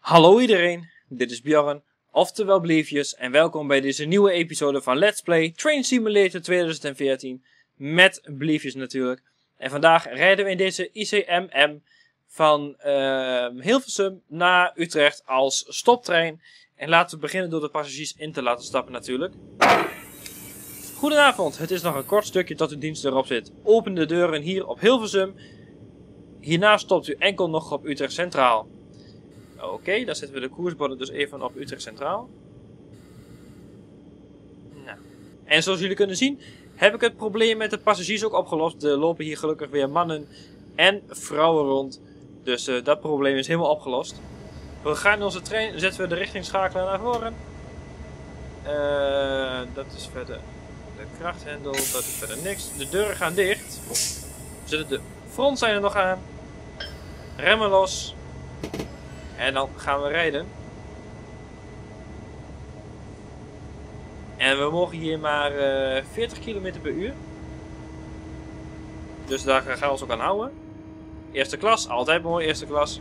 Hallo iedereen, dit is Bjorn, oftewel Bliefjes, en welkom bij deze nieuwe episode van Let's Play Train Simulator 2014, met Bliefjes natuurlijk. En vandaag rijden we in deze ICMM van Hilversum naar Utrecht als stoptrein. En laten we beginnen door de passagiers in te laten stappen natuurlijk. Goedenavond, het is nog een kort stukje tot uw dienst erop zit. Open de deuren hier op Hilversum. Hierna stopt u enkel nog op Utrecht Centraal. Oké, dan zetten we de koersborden dus even op Utrecht Centraal. Nou. En zoals jullie kunnen zien, heb ik het probleem met de passagiers ook opgelost. Er lopen hier gelukkig weer mannen en vrouwen rond. Dus dat probleem is helemaal opgelost. We gaan in onze trein, zetten we de richtingschakelaar naar voren. Dat is verder de krachthendel, dat is verder niks. De deuren gaan dicht. We zetten de frontzijde nog aan. Remmen los. En dan gaan we rijden. En we mogen hier maar 40 km per uur. Dus daar gaan we ons ook aan houden. Eerste klas, altijd mooi, eerste klas.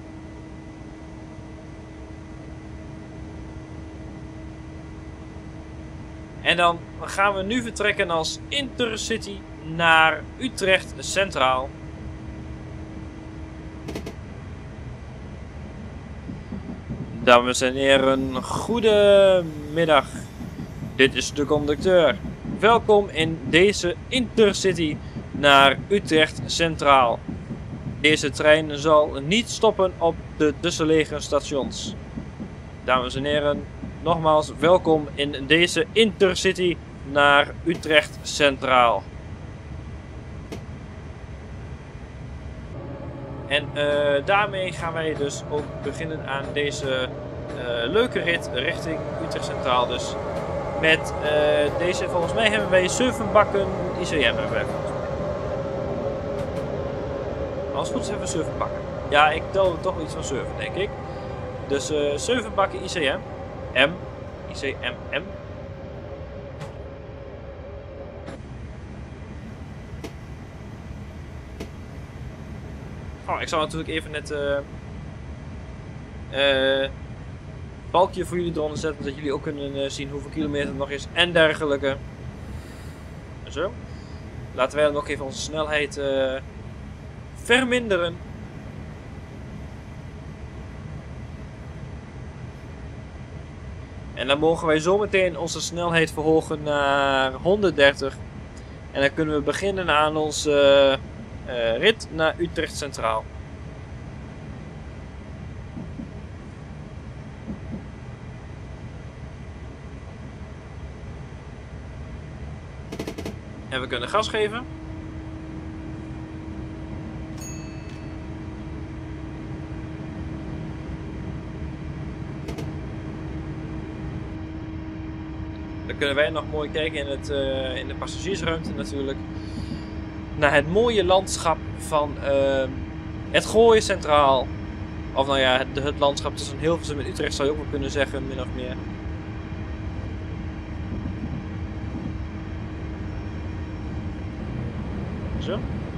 En dan gaan we nu vertrekken als Intercity naar Utrecht Centraal. Dames en heren, goedemiddag. Dit is de conducteur. Welkom in deze Intercity naar Utrecht Centraal. Deze trein zal niet stoppen op de tussenliggende stations. Dames en heren, nogmaals welkom in deze Intercity naar Utrecht Centraal. En daarmee gaan wij dus ook beginnen aan deze leuke rit richting Utrecht Centraal. Dus met deze, volgens mij hebben wij 7 bakken ICM. Als het goed is hebben we 7 bakken. Ja, ik tel toch iets van 7 denk ik. Dus 7 bakken ICM. ICMM. Oh, ik zal natuurlijk even het balkje voor jullie eronder zetten, zodat jullie ook kunnen zien hoeveel kilometer het nog is en dergelijke. Zo. Laten wij dan nog even onze snelheid verminderen. En dan mogen wij zometeen onze snelheid verhogen naar 130. En dan kunnen we beginnen aan onze rit naar Utrecht Centraal. En we kunnen gas geven. Dan kunnen wij nog mooi kijken in de passagiersruimte natuurlijk. Naar het mooie landschap van het Gooi Centraal. Of nou ja, het landschap tussen Hilversum en Utrecht zou je ook wel kunnen zeggen, min of meer. Zo.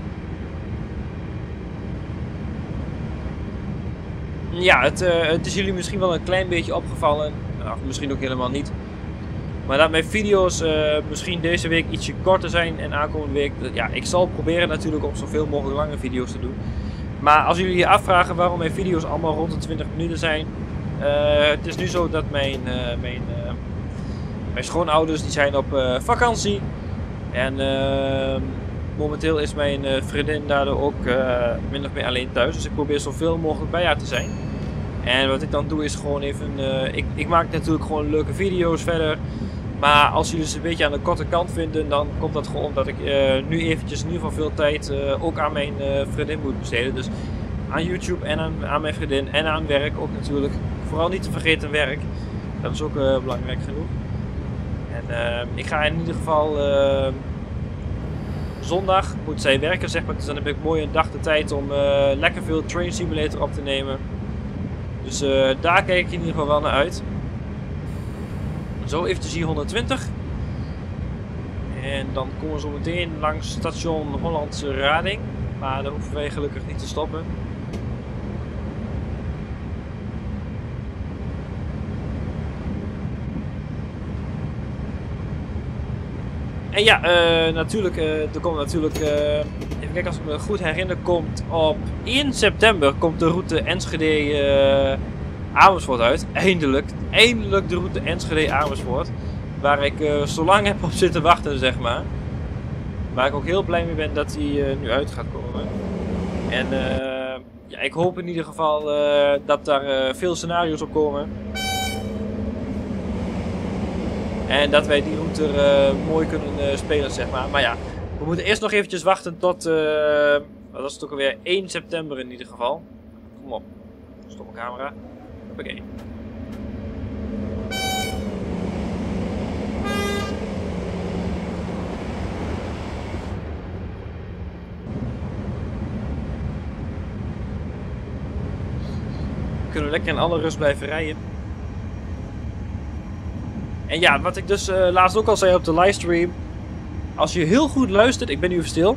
Ja, het is jullie misschien wel een klein beetje opgevallen. Of misschien ook helemaal niet. Maar dat mijn video's misschien deze week ietsje korter zijn en aankomende week. Ja, ik zal proberen natuurlijk om zoveel mogelijk lange video's te doen. Maar als jullie je afvragen waarom mijn video's allemaal rond de 20 minuten zijn. Het is nu zo dat mijn schoonouders die zijn op vakantie. En momenteel is mijn vriendin daardoor ook min of meer alleen thuis. Dus ik probeer zoveel mogelijk bij haar te zijn. En wat ik dan doe is gewoon even... ik maak natuurlijk gewoon leuke video's verder. Maar als jullie ze een beetje aan de korte kant vinden, dan komt dat gewoon omdat ik nu eventjes in ieder geval veel tijd ook aan mijn vriendin moet besteden. Dus aan YouTube en aan mijn vriendin en aan werk ook natuurlijk. Vooral niet te vergeten werk. Dat is ook belangrijk genoeg. En ik ga in ieder geval zondag moet zij werken, zeg maar. Dus dan heb ik mooi een dag de tijd om lekker veel Train Simulator op te nemen. Dus daar kijk ik in ieder geval wel naar uit. Zo eventjes hier 120. En dan komen we zo meteen langs station Hollandse Rading. Maar daar hoeven wij gelukkig niet te stoppen. En ja, natuurlijk, er komt natuurlijk, even kijken als ik me goed herinner, komt op 1 september komt de route Enschede Amersfoort uit. Eindelijk de route Enschede Amersfoort. Waar ik zo lang heb op zitten wachten, zeg maar. Waar ik ook heel blij mee ben dat die nu uit gaat komen. En ja, ik hoop in ieder geval dat daar veel scenario's op komen. En dat wij die route mooi kunnen spelen, zeg maar. Maar ja, we moeten eerst nog eventjes wachten tot, dat is het ook alweer 1 september in ieder geval. Kom op, stop mijn camera. Hoppakee. We kunnen lekker in alle rust blijven rijden. En ja, wat ik dus laatst ook al zei op de livestream. Als je heel goed luistert, ik ben nu even stil.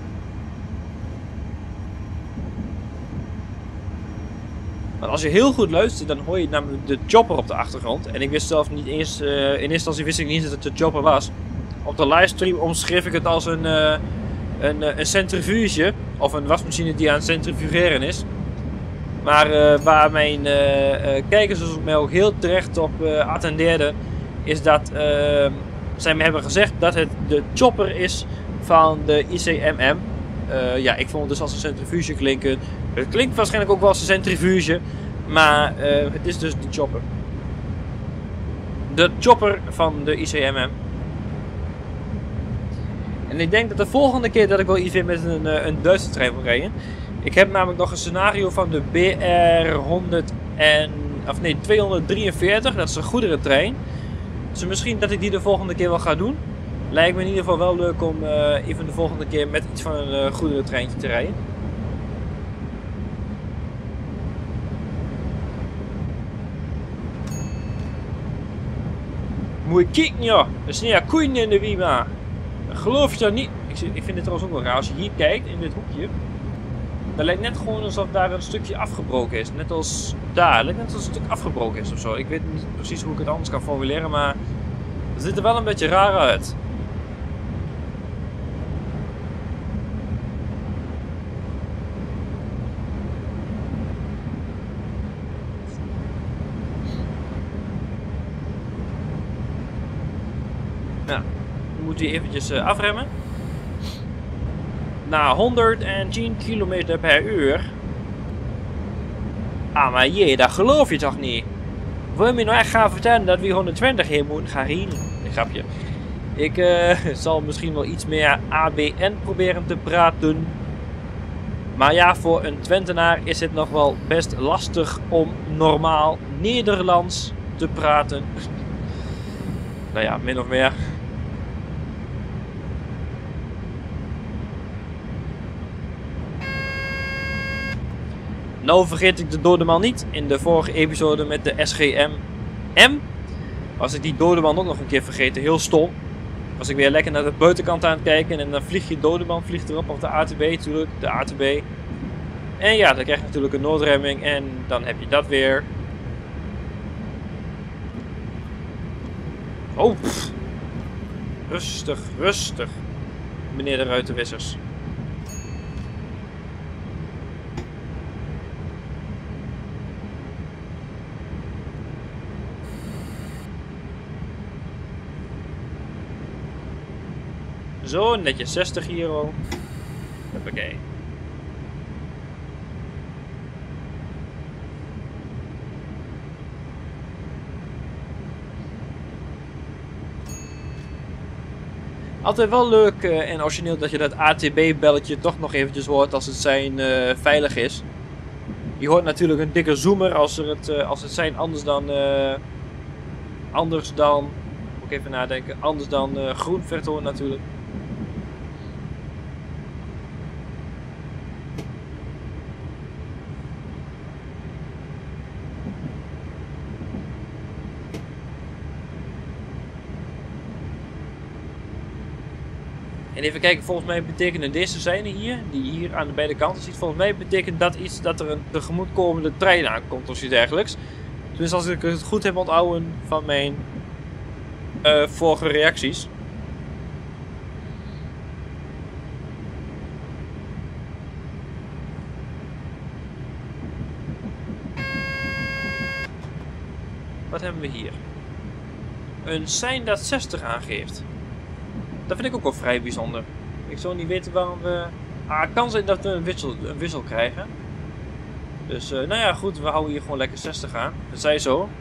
Maar als je heel goed luistert, dan hoor je namelijk de chopper op de achtergrond. En ik wist zelf niet eens, in eerste instantie wist ik niet dat het de chopper was. Op de livestream omschreef ik het als een centrifuge. Of een wasmachine die aan het centrifugeren is. Maar waar mijn kijkers dus mij ook heel terecht op attendeerden, is dat zij me hebben gezegd dat het de chopper is van de ICMM. Ja, ik vond het dus als een centrifuge klinken. Het klinkt waarschijnlijk ook wel als een centrifuge, maar het is dus de chopper. De chopper van de ICMM. En ik denk dat de volgende keer dat ik wel iets weer met een Duitse trein wil rijden. Ik heb namelijk nog een scenario van de BR 243, dat is een goederentrein. Dus misschien dat ik die de volgende keer wel ga doen. Lijkt me in ieder geval wel leuk om even de volgende keer met iets van een goederentreintje te rijden. Moet je kijken, joh. Er zijn ja koeien in de Wima. Geloof je dat niet? Ik vind dit trouwens ook wel raar. Als je hier kijkt, in dit hoekje. Dat lijkt net gewoon alsof daar een stukje afgebroken is. Net als daar. Het lijkt net alsof een stuk afgebroken is of zo. Ik weet niet precies hoe ik het anders kan formuleren, maar het ziet er wel een beetje raar uit. Nou, dan moet hij eventjes afremmen. Na 110 km per uur. Ah, maar jee, dat geloof je toch niet? Wil je me nou echt gaan vertellen dat we 120 hier moeten gaan rijden? Een grapje. Ik zal misschien wel iets meer ABN proberen te praten. Maar ja, voor een Twentenaar is het nog wel best lastig om normaal Nederlands te praten. Nou ja, min of meer. Nou vergeet ik de dode man niet. In de vorige episode met de SGM-M was ik die dode man ook nog een keer vergeten. Heel stom. Was ik weer lekker naar de buitenkant aan het kijken. En dan vliegt je dode man vliegt erop. Of de ATB natuurlijk. De ATB. En ja, dan krijg je natuurlijk een noodremming. En dan heb je dat weer. Oh. Pff. Rustig, rustig. Meneer de ruitenwissers. Zo, netjes 60 euro. Hoppakee. Altijd wel leuk en origineel dat je dat ATB-belletje toch nog eventjes hoort als het zijn veilig is. Je hoort natuurlijk een dikke zoomer als het zijn anders dan... moet ik even nadenken, anders dan groen vertoont natuurlijk. En even kijken, volgens mij betekenen deze seinen hier, die je hier aan de beide kanten ziet, volgens mij betekent dat iets dat er een tegemoetkomende trein aankomt of iets dergelijks. Dus als ik het goed heb onthouden van mijn vorige reacties. Wat hebben we hier? Een sein dat 60 aangeeft. Dat vind ik ook wel vrij bijzonder. Ik zou niet weten waarom we... het kan zijn dat we een wissel krijgen. Dus nou ja, goed. We houden hier gewoon lekker 60 aan. Dat zij zo.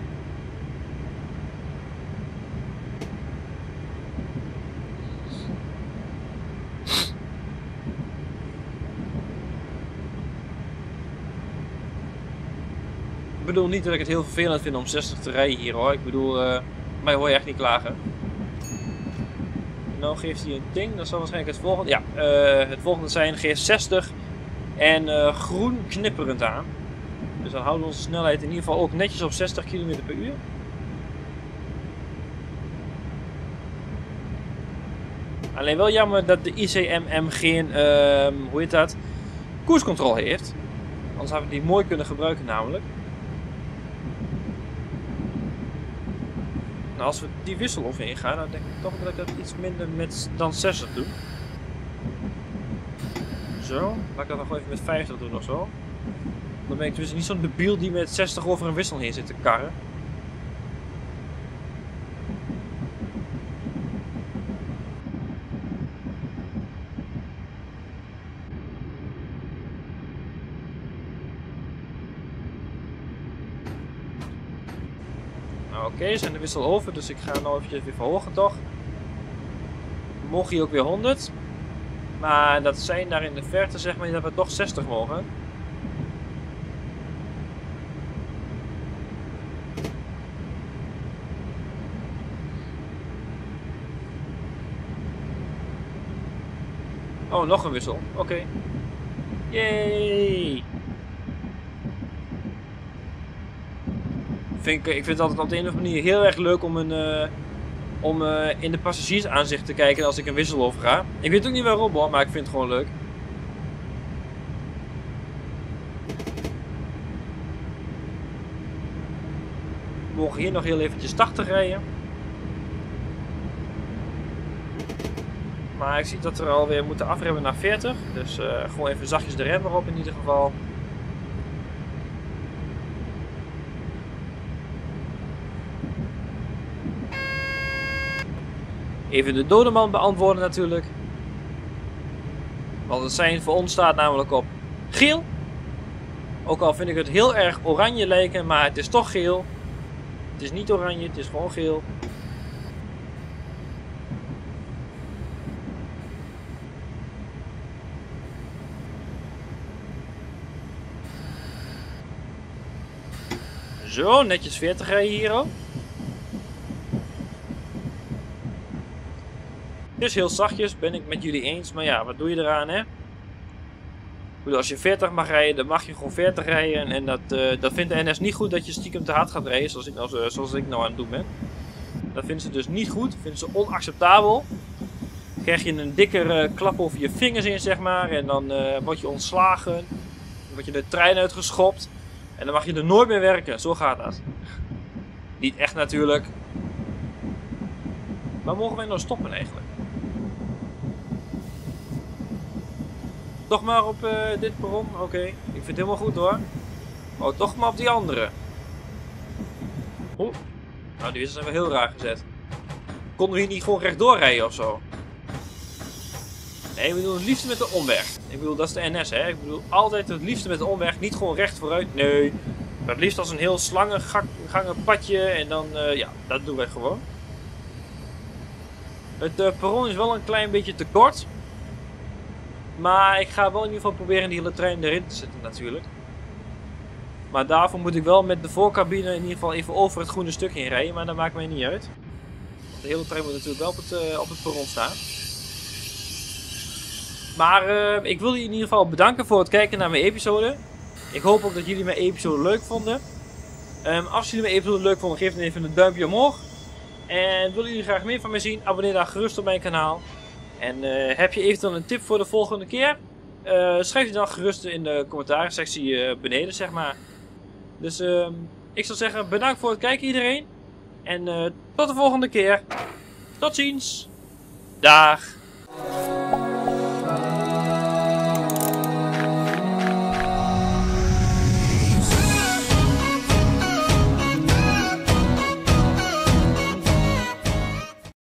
Ik bedoel niet dat ik het heel vervelend vind om 60 te rijden hier hoor. Ik bedoel, mij hoor je echt niet klagen. Nou geeft hij een ding, dat zal waarschijnlijk het volgende. Ja, het volgende zijn geeft 60 en groen knipperend aan. Dus dan houden we onze snelheid in ieder geval ook netjes op 60 km per uur. Alleen wel jammer dat de ICMM geen, hoe heet dat, koerscontrole heeft. Anders hadden we die mooi kunnen gebruiken namelijk. Nou, als we die wissel overheen gaan, dan denk ik toch dat ik dat iets minder met dan 60 doe. Zo, laat ik dat dan gewoon even met 50 doen of zo. Dan ben ik dus niet zo'n debiel die met 60 over een wissel heen zit te karren. Oké, zijn de wissel over, dus ik ga nou eventjes weer verhogen toch. We mogen hier ook weer 100. Maar dat zijn daar in de verte zeg maar dat we toch 60 mogen. Oh, nog een wissel. Oké. Yay! Ik vind het altijd op de een of andere manier heel erg leuk om in de passagiersaanzicht te kijken als ik een wissel over ga. Ik weet ook niet waarom hoor, maar ik vind het gewoon leuk. We mogen hier nog heel eventjes 80 rijden. Maar ik zie dat we alweer moeten afremmen naar 40. Dus gewoon even zachtjes de rem erop in ieder geval. Even de dode man beantwoorden natuurlijk. Want het sein voor ons staat namelijk op geel. Ook al vind ik het heel erg oranje lijken, maar het is toch geel. Het is niet oranje, het is gewoon geel. Zo, netjes 40 rijden hier ook. Dus heel zachtjes, ben ik met jullie eens. Maar ja, wat doe je eraan hè? Ik bedoel, als je 40 mag rijden, dan mag je gewoon 40 rijden. En dat vindt de NS niet goed dat je stiekem te hard gaat rijden, zoals ik nou aan het doen ben. Dat vinden ze dus niet goed, dat vinden ze onacceptabel. Dan krijg je een dikker klap over je vingers in, zeg maar. En dan word je ontslagen. Dan word je de trein uitgeschopt. En dan mag je er nooit meer werken, zo gaat dat. Niet echt natuurlijk. Waar mogen wij nou stoppen eigenlijk? Toch maar op dit perron? Oké, ik vind het helemaal goed hoor. Oh, toch maar op die andere. Oeh. Nou, die wissels zijn wel heel raar gezet. Konden we hier niet gewoon rechtdoor rijden of zo? Nee, we doen het liefst met de omweg. Ik bedoel, dat is de NS hè. Ik bedoel, altijd het liefst met de omweg. Niet gewoon recht vooruit. Nee. Maar het liefst als een heel slangengangen padje. En dan, ja, dat doen wij gewoon. Het perron is wel een klein beetje te kort. Maar ik ga wel in ieder geval proberen die hele trein erin te zetten natuurlijk. Maar daarvoor moet ik wel met de voorcabine in ieder geval even over het groene stuk heen rijden. Maar dat maakt mij niet uit. Want de hele trein moet natuurlijk wel op het perron staan. Maar ik wil jullie in ieder geval bedanken voor het kijken naar mijn episode. Ik hoop ook dat jullie mijn episode leuk vonden. Als jullie mijn episode leuk vonden, geef dan even een duimpje omhoog. En willen jullie graag meer van mij zien, abonneer dan gerust op mijn kanaal. En heb je eventueel een tip voor de volgende keer? Schrijf die dan gerust in de commentaarsectie beneden, zeg maar. Dus ik zou zeggen, bedankt voor het kijken iedereen. En tot de volgende keer. Tot ziens. Dag.